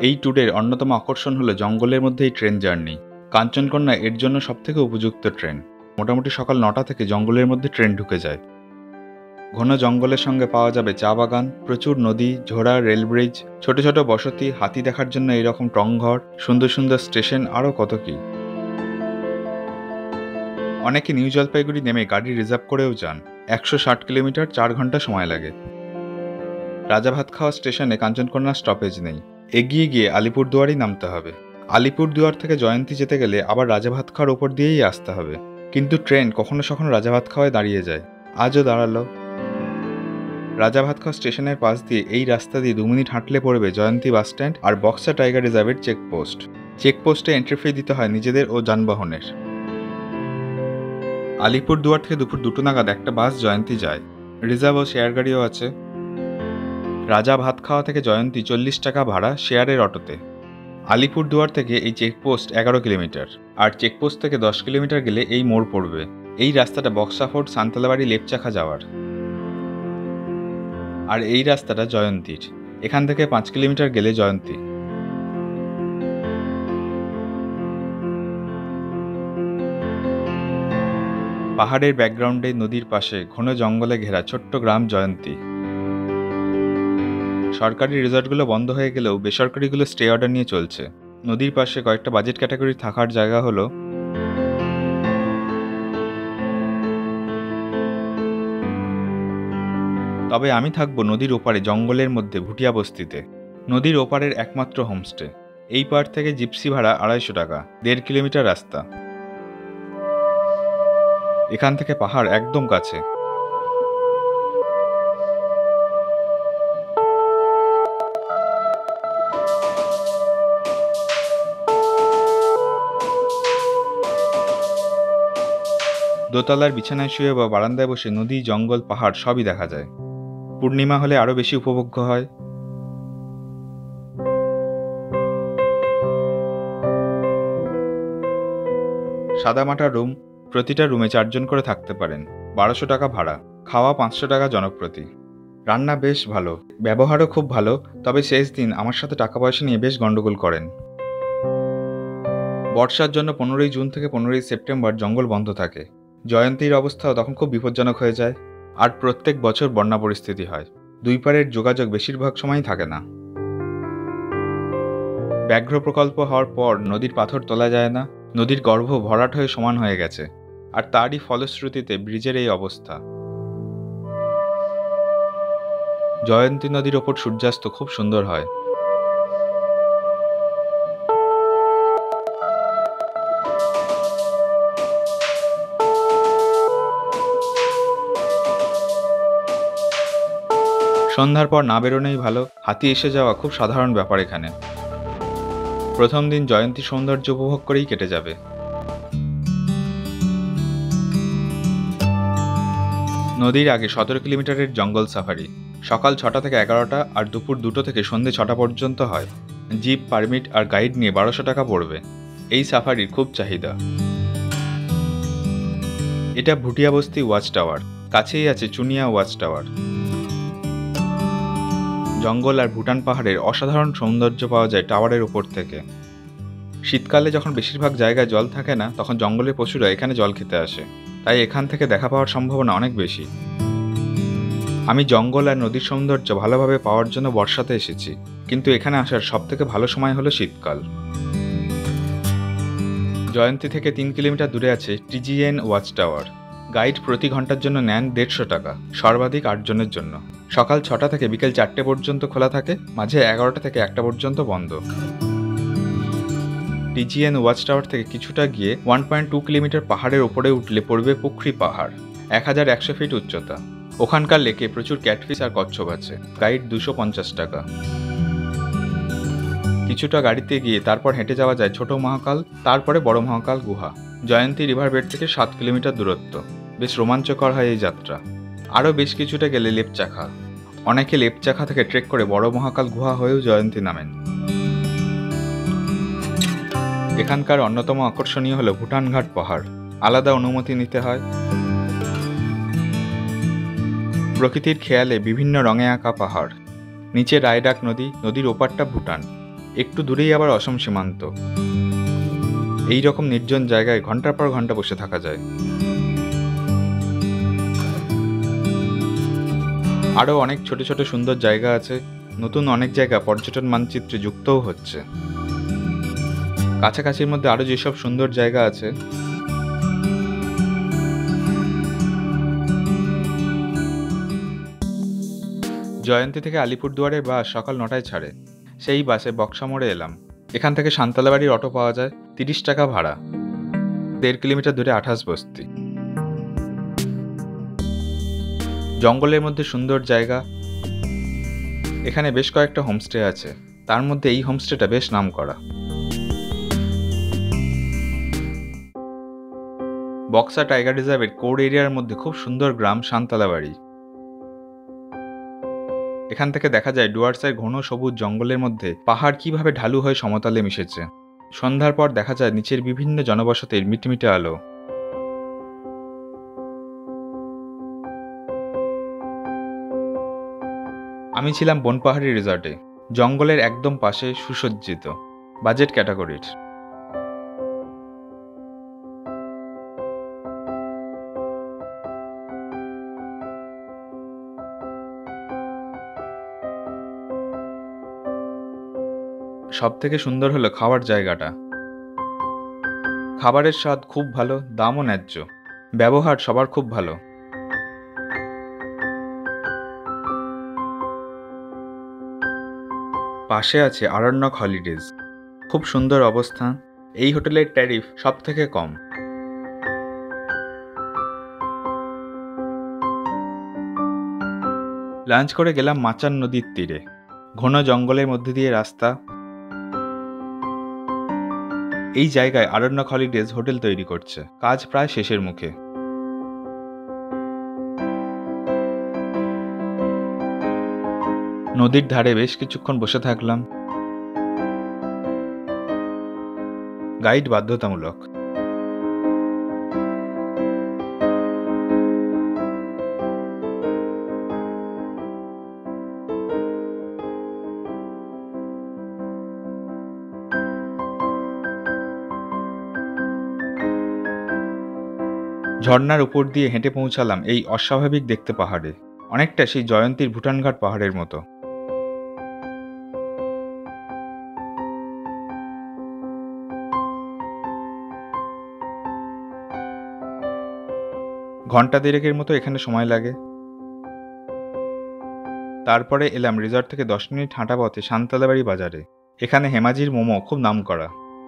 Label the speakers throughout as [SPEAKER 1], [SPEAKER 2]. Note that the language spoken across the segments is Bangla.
[SPEAKER 1] এই ট্যুরের অন্যতম আকর্ষণ হলো জঙ্গলের মধ্যে এই ট্রেন জার্নি। কাঞ্চনকন্যা এর জন্য সবথেকে উপযুক্ত ট্রেন। মোটামুটি সকাল ৯টা থেকে জঙ্গলের মধ্যে ট্রেন ঢুকে যায়। ঘন জঙ্গলের সঙ্গে পাওয়া যাবে চা বাগান, প্রচুর নদী, ঝোড়া, রেল ব্রিজ, ছোট ছোট বসতি, হাতি দেখার জন্য এইরকম টংঘর, সুন্দর সুন্দর স্টেশন, আরও কত কি। অনেকে নিউ জলপাইগুড়ি নেমে গাড়ি রিজার্ভ করেও যান। ১৬০ কিলোমিটার, ৪ ঘন্টা সময় লাগে। রাজাভাতখাওয়া স্টেশনে কাঞ্চনকন্যা স্টপেজ নেই। এগিয়ে গিয়ে আলিপুরদুয়ারই নামতে হবে। আলিপুরদুয়ার থেকে জয়ন্তী যেতে গেলে আবার রাজাভাতখাওয়ার ওপর দিয়েই আসতে হবে। কিন্তু ট্রেন কখনো কখনো রাজাভাতখাওয়ায় দাঁড়িয়ে যায়। আজও দাঁড়ালো। রাজাভাতখাওয়া স্টেশনের পাশ দিয়ে এই রাস্তা দিয়ে 2 মিনিট হাঁটলে পড়বে জয়ন্তী বাসস্ট্যান্ড আর বক্সা টাইগার রিজার্ভের চেকপোস্ট। চেকপোস্টে এন্ট্রি ফি দিতে হয় নিজেদের ও যানবাহনের। আলিপুরদুয়ার থেকে দুপুর 2টো নাগাদ একটা বাস জয়ন্তী যায়। রিজার্ভ ও শেয়ার গাড়িও আছে। রাজাভাতখাওয়া থেকে জয়ন্তী 40 টাকা ভাড়া শেয়ারের অটোতে। আলিপুরদুয়ার থেকে এই চেকপোস্ট 11 কিলোমিটার, আর চেকপোস্ট থেকে 10 কিলোমিটার গেলে এই মোড় পড়বে। এই রাস্তাটা বক্সা ফোর্ট, সান্তালাবাড়ি, লেপচাখা যাওয়ার। আর এই রাস্তাটা জয়ন্তীর। এখান থেকে 5 কিলোমিটার গেলে জয়ন্তী। পাহাড়ের ব্যাকগ্রাউন্ডে নদীর পাশে ঘন জঙ্গলে ঘেরা ছোট্ট গ্রাম জয়ন্তী। সরকারি রিসর্টগুলো বন্ধ হয়ে গেলেও বেসরকারিগুলো স্টে অর্ডার নিয়ে চলছে। নদীর পাশে কয়েকটা বাজেট ক্যাটাগরি থাকার জায়গা হলো তবে আমি থাকবো নদীর ওপারে জঙ্গলের মধ্যে ভুটিয়া বস্তিতে। নদীর ওপারের একমাত্র হোমস্টে। এই পার থেকে জিপসি ভাড়া 250 টাকা, 1.5 কিলোমিটার রাস্তা। এখান থেকে পাহাড় একদম কাছে। দোতলার বিছানায় শুয়ে বা বারান্দায় বসে নদী, জঙ্গল, পাহাড় সবই দেখা যায়। পূর্ণিমা হলে আরো বেশি উপভোগ্য হয়। সাদামাটা রুম, প্রতিটা রুমে 4 জন করে থাকতে পারেন। 1200 টাকা ভাড়া, খাওয়া 500 টাকা জনপ্রতি। রান্না বেশ ভালো, ব্যবহারও খুব ভালো। তবে শেষ দিন আমার সাথে টাকা পয়সা নিয়ে বেশ গন্ডগোল করেন। বর্ষার জন্য 15ই জুন থেকে 15ই সেপ্টেম্বর জঙ্গল বন্ধ থাকে। জয়ন্তীর অবস্থাও তখন খুব বিপজ্জনক হয়ে যায়। আর প্রত্যেক বছর বন্যা পরিস্থিতি হয়। দুই পারের যোগাযোগ বেশিরভাগ সময়ই থাকে না। ব্যাঘ্র প্রকল্প হওয়ার পর নদীর পাথর তোলা যায় না। নদীর গর্ভ ভরাট হয়ে সমান হয়ে গেছে। আর তারই ফলশ্রুতিতে ব্রিজের এই অবস্থা। জয়ন্তী নদীর ওপর সূর্যাস্ত খুব সুন্দর হয়। সন্ধ্যার পর না বেরোনোই ভালো। হাতি এসে যাওয়া খুব সাধারণ ব্যাপার এখানে। প্রথম দিন জয়ন্তী সৌন্দর্য উপভোগ করেই কেটে যাবে। নদীর আগে 17 কিলোমিটারের জঙ্গল সাফারি। সকাল 6টা থেকে 11টা আর দুপুর 2টো থেকে সন্ধ্যে 6টা পর্যন্ত হয়। জিপ, পারমিট আর গাইড নিয়ে 1200 টাকা পড়বে। এই সাফারির খুব চাহিদা। এটা ভুটিয়া বস্তি ওয়াচ টাওয়ার। কাছেই আছে চুনিয়া ওয়াচ টাওয়ার। জঙ্গল আর ভুটান পাহাড়ের অসাধারণ সৌন্দর্য পাওয়া যায় টাওয়ারের উপর থেকে। শীতকালে যখন বেশিরভাগ জায়গায় জল থাকে না, তখন জঙ্গলের পশুরা এখানে জল খেতে আসে। তাই এখান থেকে দেখা পাওয়ার সম্ভাবনা অনেক বেশি। আমি জঙ্গল আর নদীর সৌন্দর্য ভালোভাবে পাওয়ার জন্য বর্ষাতে এসেছি, কিন্তু এখানে আসার সবথেকে ভালো সময় হলো শীতকাল। জয়ন্তী থেকে 3 কিলোমিটার দূরে আছে টিজিএন ওয়াচ টাওয়ার। গাইড প্রতি ঘন্টার জন্য নেন 150 টাকা, সর্বাধিক 8 জনের জন্য। সকাল 6টা থেকে বিকেল 4টে পর্যন্ত খোলা থাকে, মাঝে 11টা থেকে 1টা পর্যন্ত বন্ধ। টিজিএন ওয়াচ টাওয়ার থেকে কিছুটা গিয়ে 1.2 কিলোমিটার পাহাড়ের ওপরে উঠলে পড়বে পুখরি পাহাড়, 1100 ফিট উচ্চতা। ওখানকার লেকে প্রচুর ক্যাটফিশ আর কচ্ছপ আছে। গাইড 250 টাকা। কিছুটা গাড়িতে গিয়ে তারপর হেঁটে যাওয়া যায় ছোট মহাকাল, তারপরে বড় মহাকাল গুহা। জয়ন্তী রিভার বেড থেকে 7 কিলোমিটার দূরত্ব। বেশ রোমাঞ্চকর হয় এই যাত্রা। আরও বেশ কিছুটা গেলে লেপচাখা। অনেকে লেপচাখা থেকে ট্রেক করে বড় মহাকাল গুহা হয়েও জয়ন্তী নামেন। এখানকার অন্যতম আকর্ষণীয় হলো ভুটানঘাট পাহাড়। আলাদা অনুমতি নিতে হয়। প্রকৃতির খেয়ালে বিভিন্ন রঙে আঁকা পাহাড়। নিচে রায়ডাক নদী, নদীর ওপারটা ভুটান। একটু দূরেই আবার অসম সীমান্ত। এই রকম নির্জন জায়গায় ঘন্টার পর ঘন্টা বসে থাকা যায়। আরও অনেক ছোট ছোট সুন্দর জায়গা আছে। নতুন অনেক জায়গা পর্যটন মানচিত্রে যুক্তও হচ্ছে। কাছাকাছির মধ্যে আরও যেসব সুন্দর জায়গা আছে, জয়ন্তী থেকে আলিপুরদুয়ারের বাস সকাল 9টায় ছাড়ে। সেই বাসে বক্সা মোড়ে এলাম। এখান থেকে সান্তালাবাড়ির অটো পাওয়া যায়, 30 টাকা ভাড়া। 1.5 কিলোমিটার দূরে 28 বস্তি। জঙ্গলের মধ্যে সুন্দর জায়গা। এখানে বেশ কয়েকটা হোমস্টে আছে, তার মধ্যে এই হোমস্টেটা বেশ নামকরা। বক্সা টাইগার রিজার্ভের কোর এরিয়ার মধ্যে খুব সুন্দর গ্রাম সান্তালাবাড়ি। এখান থেকে দেখা যায় ডুয়ার্সের ঘন সবুজ জঙ্গলের মধ্যে পাহাড় কিভাবে ঢালু হয়ে সমতলে মিশেছে। সন্ধ্যার পর দেখা যায় নিচের বিভিন্ন জনবসতির মিটমিটে আলো। আমি ছিলাম বনপাহাড়ি রিসর্টে, জঙ্গলের একদম পাশে, সুসজ্জিত, বাজেট ক্যাটাগরির। সব থেকে সুন্দর হলো খাওয়ার জায়গাটা। খাবারের স্বাদ খুব ভালো, দামও ন্যায্য, ব্যবহার সবার খুব ভালো। পাশে আছে আরণ্যক হলিডেজ, খুব সুন্দর অবস্থান। এই হোটেলের ট্যারিফ সব থেকে কম। লাঞ্চ করে গেলাম মাচান নদীর তীরে। ঘন জঙ্গলের মধ্যে দিয়ে রাস্তা। এই জায়গায় আরণ্যক হলিডেজ হোটেল তৈরি করছে, কাজ প্রায় শেষের মুখে। নদীর ধারে বেশ কিছুক্ষণ বসে থাকলাম। গাইড বাধ্যতামূলক। ঝর্ণার উপর দিয়ে হেঁটে পৌঁছালাম এই অস্বাভাবিক দেখতে পাহাড়ে, অনেকটা সেই জয়ন্তীর ভুটানঘাট পাহাড়ের মতো। ঘন্টা দেড়েকের মতো এখানে সময় লাগে। তারপরে এলাম রিসর্ট থেকে 10 মিনিট হাঁটা পথে সান্তালাবাড়ি বাজারে। এখানে হেমাজির মোমো খুব নামকরা।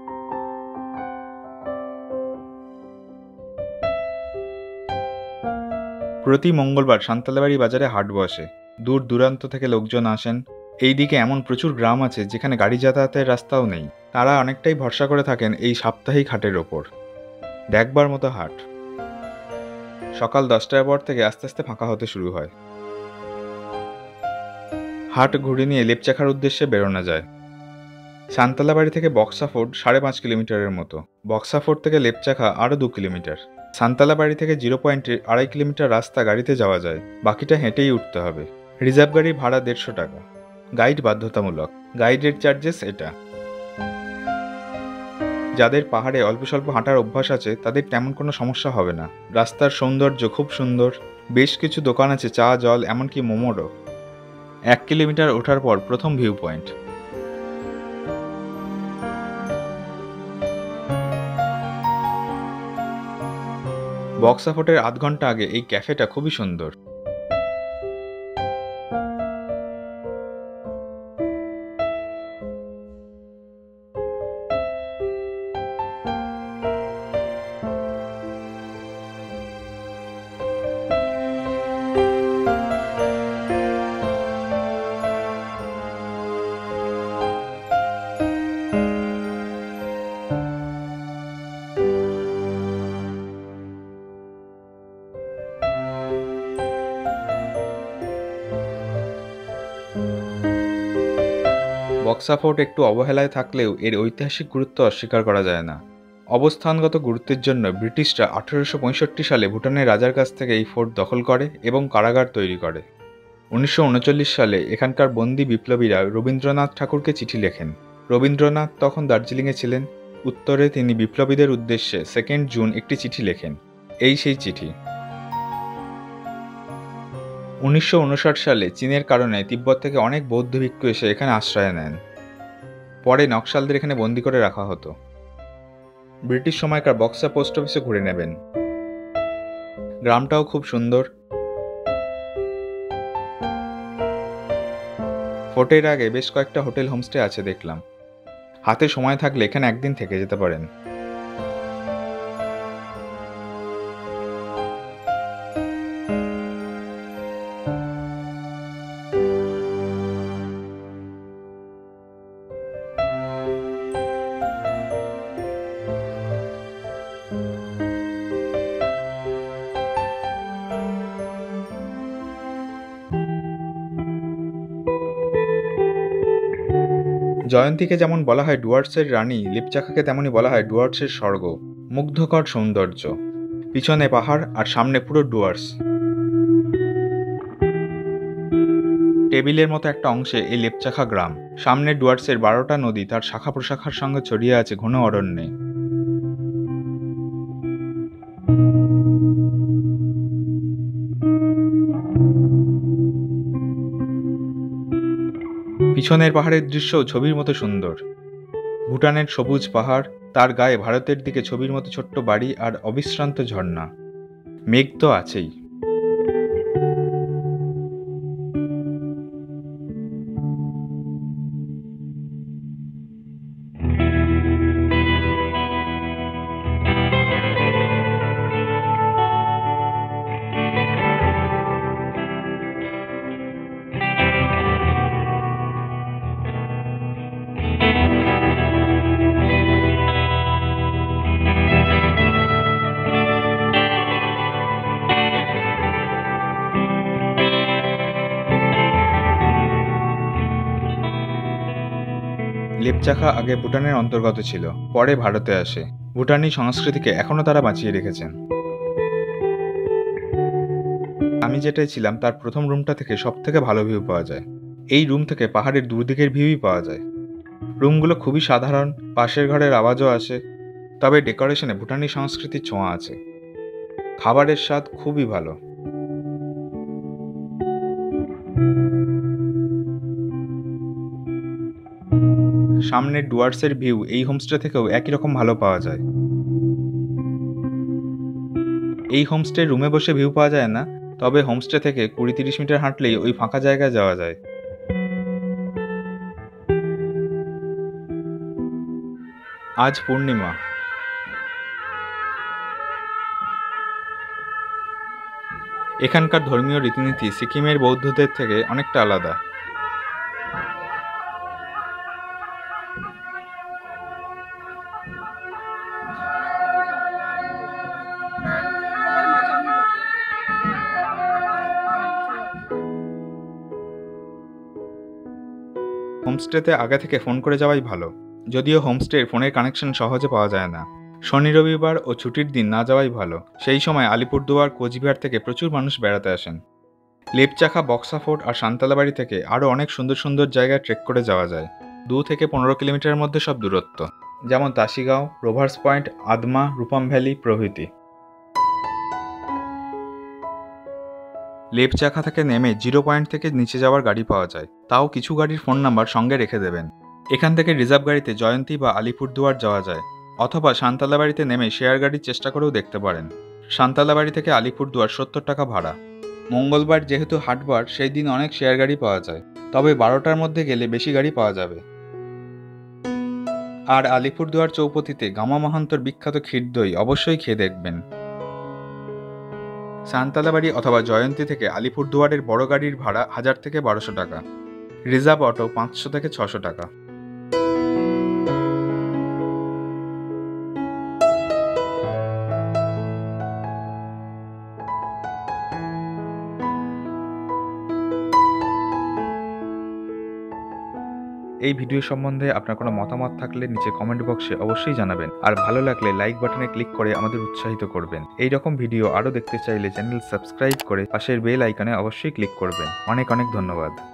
[SPEAKER 1] প্রতি মঙ্গলবার সান্তালাবাড়ি বাজারে হাট বসে। দূর দূরান্ত থেকে লোকজন আসেন। এই দিকে এমন প্রচুর গ্রাম আছে যেখানে গাড়ি যাতায়াতের রাস্তাও নেই। তারা অনেকটাই ভরসা করে থাকেন এই সাপ্তাহিক হাটের ওপর। দেখবার মতো হাট। সকাল 10টার পর থেকে আস্তে আস্তে ফাঁকা হতে শুরু হয়। হাট ঘুরে নিয়ে লেপচাখার উদ্দেশ্যে বেরোনো যায়। সান্তালাবাড়ি থেকে বক্সা ফোর্ট 5.5 কিলোমিটারের মতো। বক্সা ফোর্ট থেকে লেপচাখা আরও 2 কিলোমিটার। সান্তালাবাড়ি থেকে 0.2 কিলোমিটার রাস্তা গাড়িতে যাওয়া যায়, বাকিটা হেঁটেই উঠতে হবে। রিজার্ভ গাড়ির ভাড়া 150 টাকা। গাইড বাধ্যতামূলক। গাইডের চার্জেস এটা। যাদের পাহাড়ে অল্প স্বল্প হাঁটার অভ্যাস আছে তাদের তেমন কোনো সমস্যা হবে না। রাস্তার সৌন্দর্য খুব সুন্দর। বেশ কিছু দোকান আছে, চা, জল, এমনকি মোমোরও। 1 কিলোমিটার ওঠার পর প্রথম ভিউ পয়েন্ট। বক্সা ফোর্টের আধ ঘন্টা আগে এই ক্যাফেটা খুবই সুন্দর। বক্সা ফোর্ট একটু অবহেলায় থাকলেও এর ঐতিহাসিক গুরুত্ব অস্বীকার করা যায় না। অবস্থানগত গুরুত্বের জন্য ব্রিটিশরা 1865 সালে ভুটানের রাজার কাছ থেকে এই ফোর্ট দখল করে এবং কারাগার তৈরি করে। 1939 সালে এখানকার বন্দী বিপ্লবীরা রবীন্দ্রনাথ ঠাকুরকে চিঠি লেখেন। রবীন্দ্রনাথ তখন দার্জিলিংয়ে ছিলেন। উত্তরে তিনি বিপ্লবীদের উদ্দেশ্যে 2 জুন একটি চিঠি লেখেন। এই সেই চিঠি। 1959 সালে চীনের কারণে তিব্বত থেকে অনেক বৌদ্ধ ভিক্ষু এসে এখানে আশ্রয় নেন। পরে নকশালদের এখানে বন্দি করে রাখা হতো। ব্রিটিশ সময়কার বক্সা পোস্ট অফিসে ঘুরে নেবেন। গ্রামটাও খুব সুন্দর। ফোর্টের আগে বেশ কয়েকটা হোটেল হোমস্টে আছে দেখলাম। হাতে সময় থাকলে এখানে একদিন থেকে যেতে পারেন। জয়ন্তীকে যেমন বলা হয় ডুয়ার্সের রানী, লিপচাখাকে তেমনই বলা হয় ডুয়ার্সের স্বর্গ। মুগ্ধকর সৌন্দর্য, পিছনে পাহাড় আর সামনে পুরো ডুয়ার্স। টেবিলের মতো একটা অংশে এই লেপচাখা গ্রাম। সামনে ডুয়ার্সের 12টা নদী তার শাখা প্রশাখার সঙ্গে ছড়িয়ে আছে ঘন অরণ্যে। পিছনের পাহাড়ের দৃশ্যও ছবির মতো সুন্দর। ভুটানের সবুজ পাহাড়, তার গায়ে ভারতের দিকে ছবির মতো ছোট্ট বাড়ি আর অবিশ্রান্ত ঝর্ণা। মেঘ তো আছেই। লেপচাখা আগে ভুটানের অন্তর্গত ছিল, পরে ভারতে আসে। ভুটানি সংস্কৃতিকে এখনও তারা বাঁচিয়ে রেখেছেন। আমি যেটাই ছিলাম তার প্রথম রুমটা থেকে সবথেকে ভালো ভিউ পাওয়া যায়। এই রুম থেকে পাহাড়ের দুদিকের ভিউই পাওয়া যায়। রুমগুলো খুবই সাধারণ, পাশের ঘরের আওয়াজও আসে, তবে ডেকোরেশনে ভুটানি সংস্কৃতির ছোঁয়া আছে। খাবারের স্বাদ খুবই ভালো। সামনের ডুয়ার্সের ভিউ এই হোমস্টে থেকেও একই রকম ভালো পাওয়া যায়। এই হোমস্টের রুমে বসে ভিউ পাওয়া যায় না, তবে হোমস্টে থেকে 20-30 মিটার হাঁটলেই ওই ফাঁকা জায়গায় যাওয়া যায়। আজ পূর্ণিমা। এখানকার ধর্মীয় রীতিনীতি সিকিমের বৌদ্ধদের থেকে অনেকটা আলাদা। হোমস্টেতে আগে থেকে ফোন করে যাওয়াই ভালো, যদিও হোমস্টের ফোনের কানেকশন সহজে পাওয়া যায় না। শনি রবিবার ও ছুটির দিন না যাওয়াই ভালো। সেই সময় আলিপুরদুয়ার, কোচবিহার থেকে প্রচুর মানুষ বেড়াতে আসেন। লেপচাখা, বক্সা ফোর্ট আর সান্তালাবাড়ি থেকে আরও অনেক সুন্দর সুন্দর জায়গায় ট্রেক করে যাওয়া যায়। 2 থেকে 15 কিলোমিটারের মধ্যে সব দূরত্ব, যেমন Tashigaon, Rovers Point, Adma, Rupam Valley প্রভৃতি। লেপচাখা থেকে নেমে 0 পয়েন্ট থেকে নিচে যাওয়ার গাড়ি পাওয়া যায়, তাও কিছু গাড়ির ফোন নাম্বার সঙ্গে রেখে দেবেন। এখান থেকে রিজার্ভ গাড়িতে জয়ন্তী বা আলিপুরদুয়ার যাওয়া যায়, অথবা সান্তালাবাড়িতে নেমে শেয়ার গাড়ির চেষ্টা করেও দেখতে পারেন। সান্তালাবাড়ি থেকে আলিপুরদুয়ার 70 টাকা ভাড়া। মঙ্গলবার যেহেতু হাটবার, সেই দিন অনেক শেয়ার গাড়ি পাওয়া যায়, তবে 12টার মধ্যে গেলে বেশি গাড়ি পাওয়া যাবে। আর আলিপুরদুয়ার চৌপতিতে গামা মাহান্তর বিখ্যাত ক্ষীরদই অবশ্যই খেয়ে দেখবেন। সান্তালাবাড়ি অথবা জয়ন্তী থেকে আলিপুরদুয়ারের বড় গাড়ির ভাড়া 1000 থেকে 1200 টাকা, রিজার্ভ অটো 500 থেকে 600 টাকা। এই ভিডিও সম্বন্ধে আপনার কোনো মতামত থাকলে নিচে কমেন্ট বক্সে অবশ্যই জানাবেন, আর ভালো লাগলে লাইক বাটনে ক্লিক করে আমাদের উৎসাহিত করবেন। এই রকম ভিডিও আরও দেখতে চাইলে চ্যানেল সাবস্ক্রাইব করে পাশের বেল আইকনে অবশ্যই ক্লিক করবেন। অনেক অনেক ধন্যবাদ।